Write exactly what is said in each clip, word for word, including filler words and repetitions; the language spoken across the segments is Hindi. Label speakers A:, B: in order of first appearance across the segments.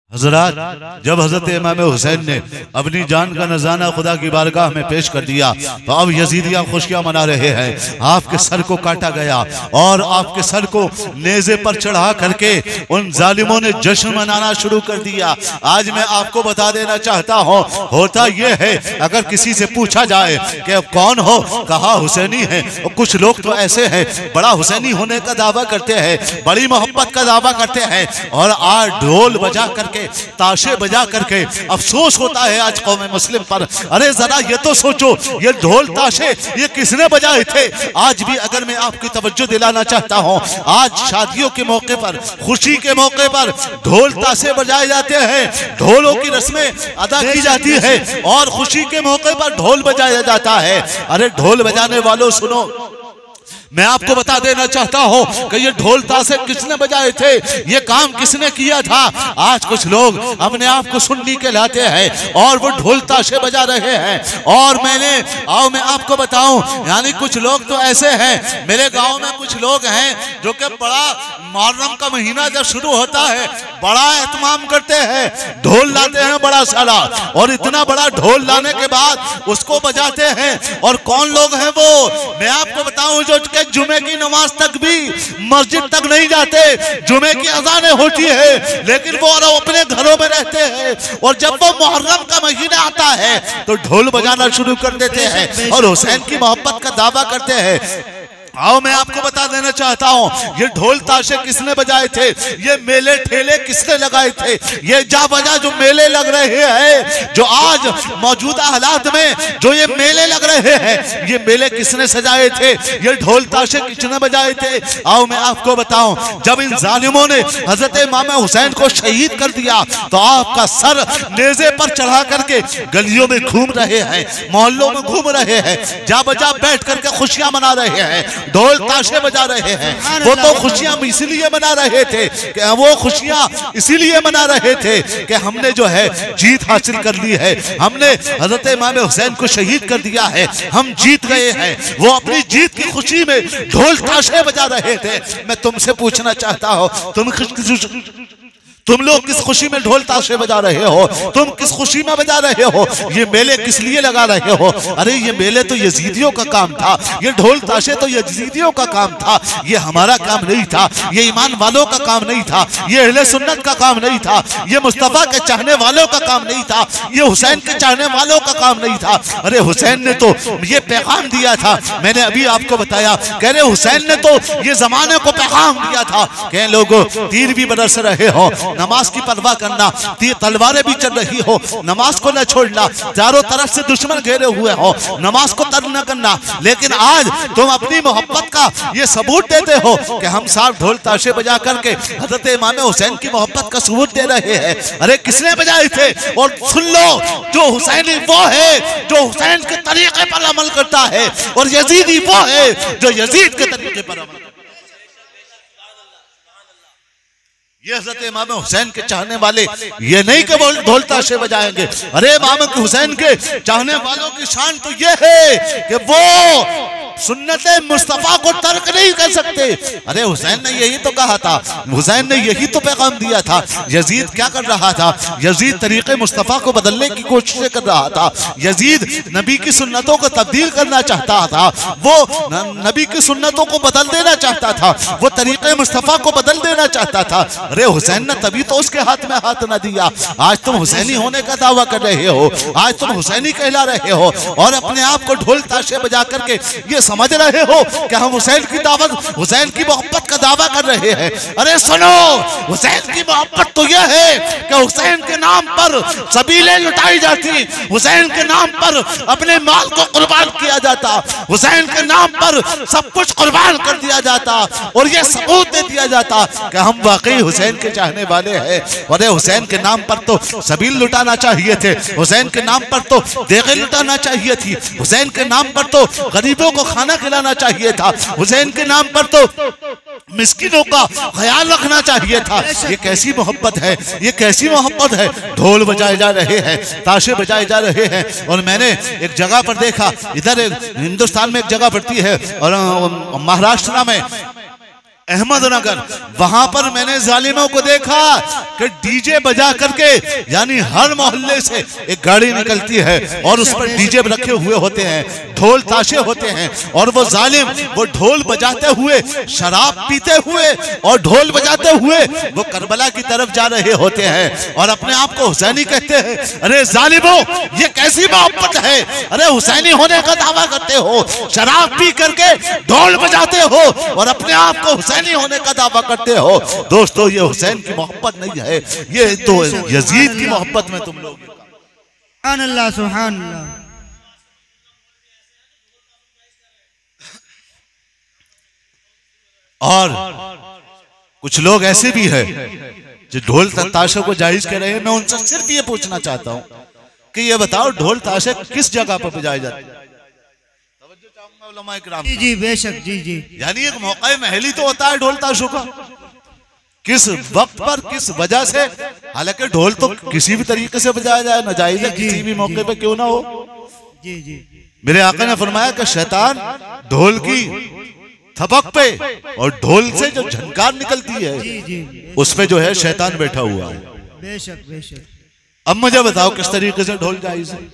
A: हजरात, जब हजरत इमाम हुसैन ने अपनी जान का नजाना खुदा की बारगाह में पेश कर दिया तो अब यजीदियां खुशियां मना रहे हैं। आपके सर को काटा गया और आपके सर को नेज़े पर चढ़ा करके उन जालिमों ने जश्न मनाना शुरू कर दिया। आज मैं आपको बता देना चाहता हूँ, होता यह है अगर किसी से पूछा जाए कि कौन हो, कहा हुसैनी है। और कुछ लोग तो ऐसे हैं बड़ा हुसैनी होने का दावा करते हैं, बड़ी मोहब्बत का दावा करते हैं और आज ढोल बजा करके ताशे बजा करके अफसोस होता है आज कौम मुस्लिम पर। अरे जरा ये तो सोचो, ये ढोल ताशे ये किसने बजाए थे? आज भी अगर मैं आपकी तवज्जो दिलाना चाहता हूँ, आज शादियों के मौके पर, खुशी के मौके पर ढोल ताशे बजाए जाते हैं, ढोलों की रस्में अदा की जाती है और खुशी के मौके पर ढोल बजाया जाता है। अरे ढोल बजाने वालों सुनो, मैं आपको बता देना चाहता हूं कि ये ढोल ताशे किसने बजाए थे, ये काम किसने किया था। आज कुछ लोग अपने आप को सुन्नी कहलाते हैं और वो ढोल ताशे बजा रहे हैं। और मैंने आओ मैं आपको बताऊं, यानी कुछ लोग तो ऐसे हैं, मेरे गांव में कुछ लोग हैं जो कि बड़ा मुहर्रम का महीना जब शुरू होता है बड़ा एहतमाम करते हैं, ढोल लाते हैं बड़ा सारा और इतना बड़ा ढोल लाने के बाद उसको बजाते हैं। और कौन लोग हैं वो, मैं आपको बताऊं, जो जुमे की नमाज तक भी मस्जिद तक नहीं जाते, जुमे की अजानें होती है लेकिन वो अपने घरों में रहते हैं और जब वो मुहर्रम का महीना आता है तो ढोल बजाना शुरू कर देते हैं और हुसैन की मोहब्बत का दावा करते हैं। आओ मैं आपको बता देना चाहता हूँ, ये ढोल ताशे किसने बजाए थे, ये मेले ठेले किसने लगाए थे, ये जा बजा जो मेले लग रहे हैं, जो आज मौजूदा हालात में जो ये मेले लग रहे हैं, ये मेले किसने सजाए थे, ये ढोल ताशे किसने बजाए थे। आओ मैं आपको बताऊं, जब इन जालिमों ने हजरत इमाम हुसैन को शहीद कर दिया तो आपका सर नेज़े पर चढ़ा करके गलियों में घूम रहे हैं, मोहल्लों में घूम रहे हैं, जा बजा बैठ करके खुशियां मना रहे हैं, ढोल ताशे बजा रहे हैं। वो तो खुशियां इसीलिए मना रहे थे कि वो खुशियां इसीलिए मना रहे थे कि हमने जो है जीत हासिल कर ली है, हमने हजरत इमाम हुसैन को शहीद कर दिया है, हम जीत गए हैं। वो अपनी जीत की खुशी में ढोल ताशे बजा रहे थे। मैं तुमसे पूछना चाहता हूं, तुम तुम लोग किस खुशी में ढोल ताशे बजा रहे हो, तुम किस खुशी में बजा रहे हो, ये मेले किस लिए लगा रहे हो? अरे ये मेले तो यजीदियों का काम था, ये ढोल ताशे तो यजीदियों का काम था, ये हमारा काम नहीं था, ये ईमान वालों का काम नहीं था, ये अहले सुन्नत का काम नहीं था, ये मुस्तफा के चाहने वालों का काम नहीं था, ये हुसैन के चाहने वालों का काम नहीं था। अरे हुसैन ने तो ये पैगाम दिया था, मैंने अभी आपको बताया, कह रहे हुसैन ने तो ये जमाने को पैगाम दिया था कि लोगों तीर भी बरस रहे हो, नमाज की परवाह करना, तलवारें भी चल रही हो, नमाज को न छोड़ना, चारों तरफ से दुश्मन घेरे हुए हो, नमाज को तर्क न करना। लेकिन आज तुम अपनी मोहब्बत का ये सबूत देते हो कि हम साफ ढोल ताशे बजा करके हजरत इमाम हुसैन की मोहब्बत का सबूत दे रहे हैं। अरे किसने बजाए थे? और सुन लो, जो हुसैनी वो है जो हुसैन के तरीके पर अमल करता है और यजीदी वो है जो यजीद के तरीके पर अमल। ये हजरत इमाम हुसैन के चाहने वाले ये नहीं कि वो ढोल ताशे बजाएंगे। अरे इमाम हुसैन के चाहने वालों की शान तो ये है कि वो सुन्नते मुस्तफा को तर्क नहीं कर सकते। अरे हुसैन ने यही तो कहा था, हुसैन ने यही तो पैगाम दिया था। यजीद क्या कर रहा था? यजीद तरीके मुस्तफा को बदलने की कोशिश कर रहा था, यजीद नबी की सुन्नतों को तब्दील करना चाहता था, वो नबी की सुन्नतों को बदल देना चाहता था, वो तरीके मुस्तफा को बदल देना चाहता था। अरे हुसैन ने तभी तो उसके हाथ में हाथ न दिया। आज तुम हुसैनी होने का दावा कर रहे हो, आज तुम हुसैनी कहला रहे हो और अपने आप को ढोल ताशे बजा करके ये समझ रहे हो कि हम हुसैन की दावत, हुसैन की मोहब्बत का दावा कर रहे हैं। अरे सुनो, हुसैन की मोहब्बत तो यह है कि हुसैन के नाम पर सबीलें लुटाई जाती, हुसैन के नाम पर अपने माल को कुर्बान किया जाता, हुसैन के नाम पर सब कुछ कुर्बान कर दिया जाता और ये सबूत दे दिया जाता कि हम वाकई हुसैन के चाहने वाले हैं। अरे हुसैन के नाम पर तो सबील लुटाना चाहिए थे, हुसैन के नाम पर तो देगे लुटाना चाहिए थी, हुसैन के नाम पर तो गरीबों को खाना खिलाना चाहिए था, हुसैन के नाम पर तो मिस्किनों का ख्याल रखना चाहिए था। ये कैसी मोहब्बत है, ये कैसी मोहब्बत है? ढोल बजाए जा रहे हैं, ताशे बजाए जा रहे हैं। और मैंने एक जगह पर देखा, इधर हिंदुस्तान में एक जगह पड़ती है और महाराष्ट्र में अहमदनगर, वहां पर मैंने जालिमों को देखा कि डीजे बजा करके, यानी हर मोहल्ले से एक गाड़ी निकलती है और उस पर डीजे रखे हुए होते हैं, ढोल ताशे होते हैं, और वो जालिम वो ढोल बजाते हुए, शराब पीते हुए और ढोल बजाते हुए वो करबला की तरफ जा रहे होते हैं और अपने आप को हुसैनी कहते हैं। अरे जालिमों, ये कैसी मोहब्बत है? अरे हुसैनी होने का दावा करते हो, शराब पी करके ढोल बजाते हो और अपने आप को हुसैनी होने का दावा करते हो। दोस्तों, ये हुसैन की मोहब्बत नहीं है, ये तो यजीद की मोहब्बत में तुम लोग।
B: सुभान अल्लाह, सुभान अल्लाह।
A: और कुछ लोग ऐसे भी है जो ढोल ताशों को जायज कह रहे हैं। मैं उनसे सिर्फ ये पूछना चाहता हूं कि ये बताओ, ढोल ताशे किस जगह पर बजाए जाते हैं?
B: जी जी बेशक, जी जी।
A: यानी एक मौका महली तो होता है ढोल ताशों का, किस वक्त पर किस वजह से? हालांकि ढोल तो किसी भी तरीके से बजाया जाए, नाजायज है, किसी भी मौके पे क्यों ना हो।
B: जी जी।
A: मेरे आका ने फरमाया कि शैतान ढोल की थपक पे और ढोल से जो झनकार निकलती है,
B: जी जी,
A: उस पे जो है शैतान बैठा हुआ है।
B: बेशक बेशक।
A: अब मुझे बताओ किस तरीके से ढोल जायज है?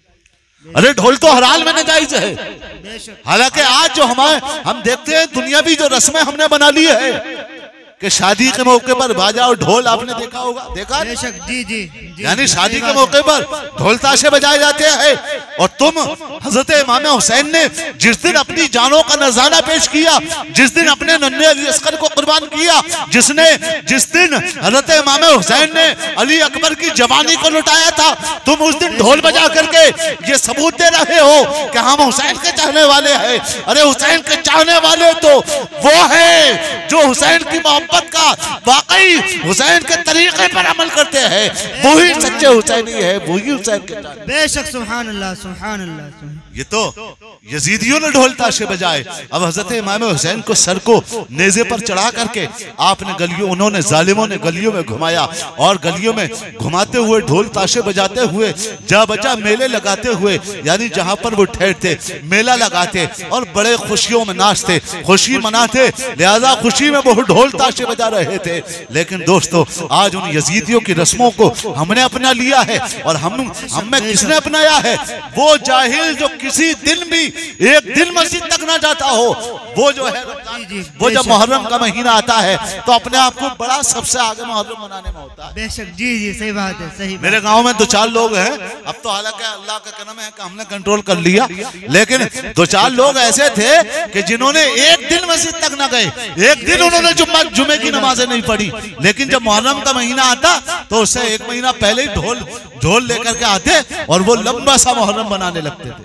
A: अरे ढोल तो हर हाल में नाजायज है। हालांकि आज जो हमारे हम देखते हैं दुनियावी जो रस्में हमने बना ली है कि शादी के मौके पर बाजा और ढोल, आपने देखा होगा, देखा?
B: बेशक, जी जी, जी।
A: यानी शादी के मौके पर ढोल ताशे बजाए जाते हैं और तुम हजरत इमाम हुसैन ने जिस दिन अपनी जानों का नजारा पेश किया, जिस दिन अपने नन्हे अली अस्कर को कुर्बान किया, जिसने जिस दिन हजरत इमाम हुसैन ने अली अकबर की जवानी को लुटाया था, तुम उस दिन ढोल बजा करके ये सबूत दे रहे हो कि हम हुसैन के चाहने वाले हैं। अरे हुसैन के चाहने वाले तो वो है जो हुसैन की मोहब्बत का, वाकई हुसैन के तरीके पर अमल करते हैं, वही सच्चे हुसैनी है, वही हुसैन के।
B: बेशक, सुभान अल्लाह, सुभान अल्लाह।
A: ये तो यजीदियों ने ढोल ताशे बजाए। अब हजरत इमाम हुसैन को सर को नेज़े पर चढ़ा करके आपने गलियों, उन्होंने जालिमों ने गलियों में घुमाया और गलियों में घुमाते हुए ढोल ताशे बजाते हुए, जा बजा मेले लगाते हुए, यानी जहां पर वो ठहरते मेला लगाते और बड़े खुशियों में नाचते, खुशी मनाते, लिहाजा खुशी में वो ढोल ताशे बजा रहे थे। लेकिन दोस्तों, आज उन यजीदियों की रस्मों को हमने अपना लिया है और हम हमें किसने अपनाया है? वो जाहिल जो किसी दिन भी एक दिन मस्जिद तक ना जाता हो, वो जो है वो जब मुहर्रम का महीना आता है तो अपने आप को बड़ा सबसे आगे मुहर्रम मनाने में होता है।
B: बेशक, जी जी, सही बात है, सही बात।
A: मेरे गांव में दो चार लोग हैं, अब तो हालांकि अल्लाह का करम है कि हमने कंट्रोल कर लिया, लेकिन दो चार लोग ऐसे थे कि जिन्होंने एक दिन मस्जिद तक ना गए, एक दिन उन्होंने जुम्मा जुमे की नमाजें नहीं पढ़ी, लेकिन जब मुहर्रम का महीना आता तो उससे एक महीना पहले ही ढोल ढोल लेकर के आते और वो लंबा सा मुहर्रम बनाने लगते थे।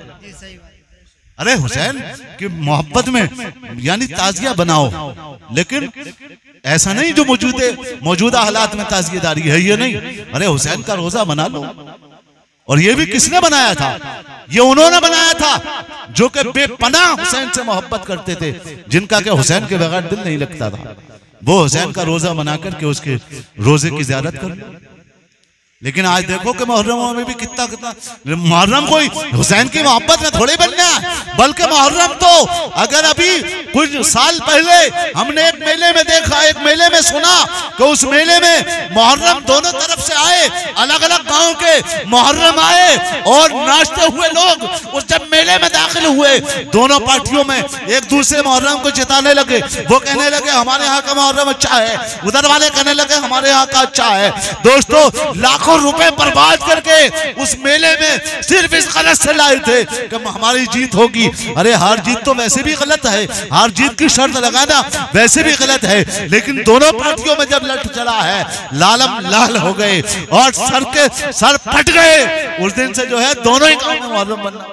A: अरे हुसैन की मोहब्बत में यानी ताजिया बनाओ, लेकिन ऐसा नहीं जो मौजूदा मौजूदा हालात में ताजियेदारी है, ये नहीं। अरे हुसैन का रोजा बना लो। और ये भी किसने बनाया था? ये उन्होंने बनाया था जो कि बेपनाह हुसैन से मोहब्बत करते थे, जिनका के हुसैन के बगैर दिल नहीं लगता था। वो हुसैन का रोजा बना करके उसके रोजे की ज़ियारत कर लो। लेकिन आज देखो कि मुहर्रम में भी कितना कितना मुहर्रम कोई हुसैन की मोहब्बत में थोड़े बनना है, बल्कि मुहर्रम तो अगर अभी कुछ साल पहले हमने एक मेले में देखा, एक मेले में सुना कि उस मेले में मुहर्रम दोनों तरफ से आए, अलग अलग गांव के मुहर्रम आए और नाचते हुए लोग उस जब मेले में दाखिल हुए, दोनों पार्टियों में एक दूसरे मुहर्रम को जिताने लगे। वो कहने लगे हमारे यहाँ का मुहर्रम अच्छा है, उधर वाले कहने लगे हमारे यहाँ का अच्छा है। दोस्तों, लाखों रुपए बर्बाद करके उस मेले में सिर्फ इस गलत से लाए थे कि हमारी जीत होगी। अरे हार जीत तो वैसे भी गलत है, हार जीत की शर्त लगाना वैसे भी गलत है, लेकिन दोनों पार्टियों में जब लट चला है, लालम लाल हो गए और सर के सर फट गए। उस दिन से जो है दोनों ही काम में मुहर्रम बनना,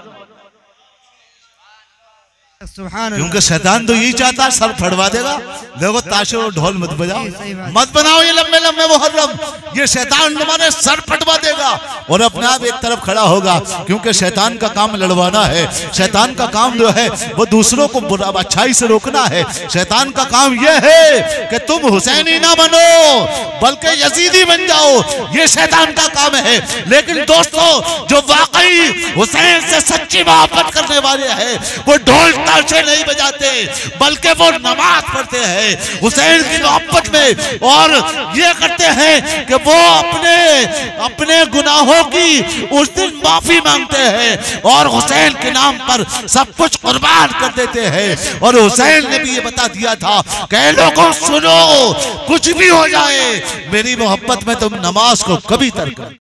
A: क्योंकि शैतान तो यही चाहता है सर फटवा देगा। देखो ताशे और ढोल मत बजाओ, मत बनाओ ये लंबे लंबे मुहर्रम, ये शैतान तुम्हारे सर फटवा देगा। और अपने आप एक तरफ खड़ा होगा, क्योंकि शैतान का काम लड़वाना है। शैतान का काम जो है वो दूसरों को अच्छाई से रोकना है। शैतान का काम यह है कि तुम हुसैनी ना बनो बल्कि यजीदी बन जाओ, ये शैतान का काम है। लेकिन दोस्तों, जो वाकई हुसैन से सच्ची मोहब्बत करने वाले हैं वो ढोल ताशे नहीं बजाते बल्कि वो नमाज पढ़ते हैं हुसैन की मोहब्बत में, और ये करते हैं कि वो अपने अपने गुनाहों की उस दिन माफी मांगते हैं और हुसैन के नाम पर सब कुछ कुर्बान कर देते हैं। और हुसैन ने भी ये बता दिया था कि लोगों सुनो, कुछ भी हो जाए मेरी मोहब्बत में तुम नमाज को कभी तर्क